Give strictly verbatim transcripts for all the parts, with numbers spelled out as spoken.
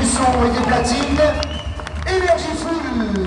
du son et des platines, Énergie Full.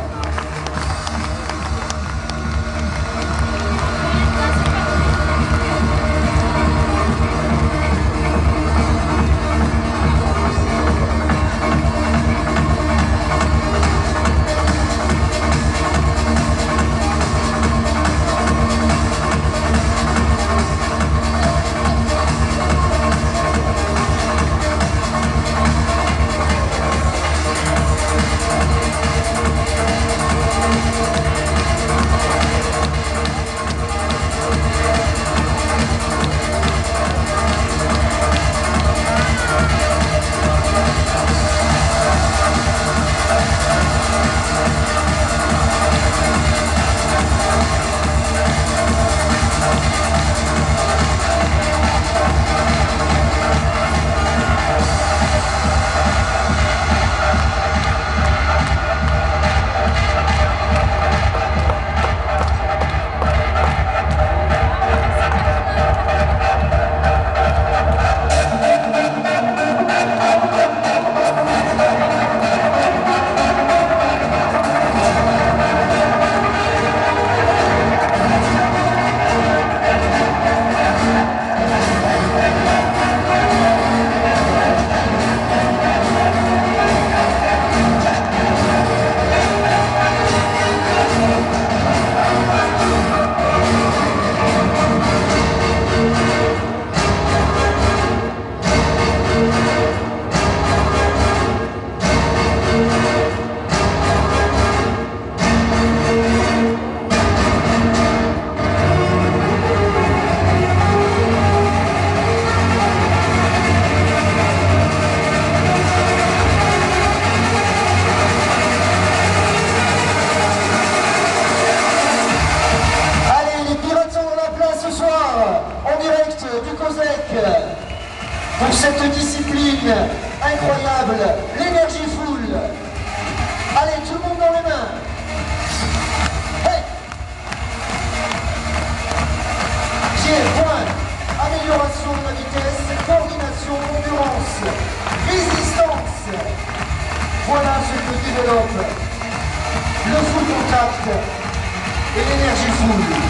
Pour cette discipline incroyable, l'énergie full. Allez, tout le monde dans les mains. Hey. Pied, point, amélioration de la vitesse, coordination, endurance, résistance. Voilà ce que développe le full contact et l'énergie full.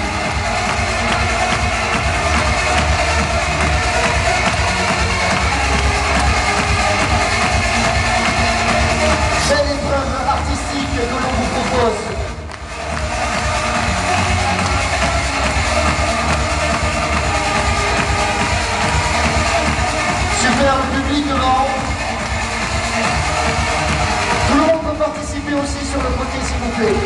Que l'on vous propose. Super, le public devant. Tout le monde peut participer aussi sur le côté, s'il vous plaît.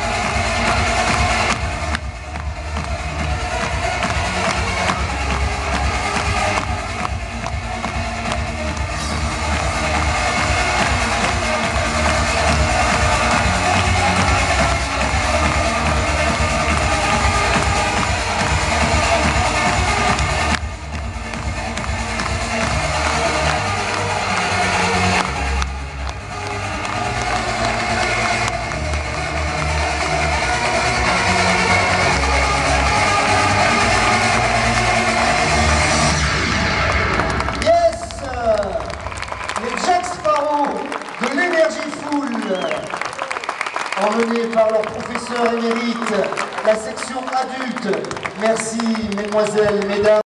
Emmenés par leur professeur émérite, la section adulte. Merci, mesdemoiselles, mesdames.